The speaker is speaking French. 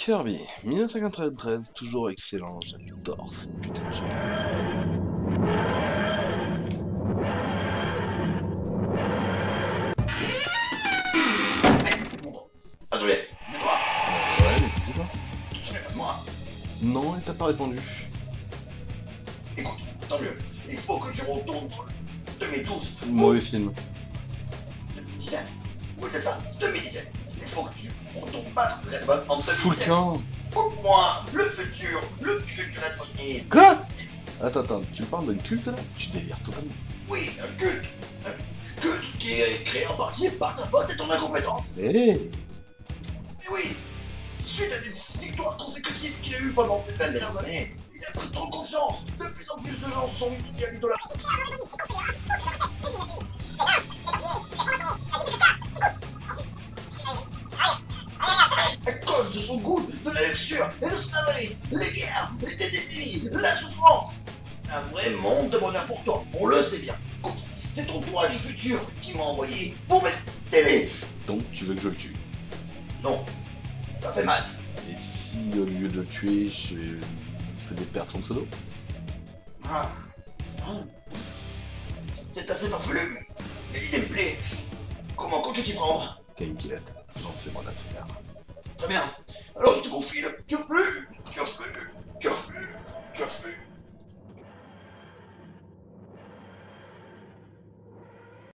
Kirby, 1993, toujours excellent, j'adore ce putain de jeu. Ah, je l'ai. C'est toi. Ouais, mais tu dis pas. Tu n'es pas de moi. Non, elle t'a pas répondu. Écoute, tant mieux. Il faut que tu retournes 2012. Mauvais film. 2017. Oui, c'est ça. 2017. Il faut que tu retournes battre Redbone en Fous le 2017. camp. Coupe-moi le futur, le futur Redbone. Quoi? Attends, tu parles d'un culte là? Tu délires totalement. Oui, un culte. Un culte qui est créé en partie par ta faute et ton incompétence. Hé. Mais oui, suite à des victoires consécutives qu'il a eues pendant ces 20 dernières années, il a pris trop confiance. De plus en plus de gens sont mis à l'idolâtrie. À cause de son goût, de la luxure et de son avarice, les guerres, les décennies, la souffrance. Un vrai monde de bonheur pour toi, on le sait bien. Écoute, c'est ton toi du futur qui m'a envoyé pour mettre télé. Donc tu veux que je le tue? Non, ça fait mal. Et si au lieu de le tuer, je faisais perdre son pseudo? Ah, non. C'est assez farfelu, mais l'idée me plaît. Comment comptes-tu t'y prendre? T'inquiète, j'en fais mon affaire. Très bien. Alors je te confie le plus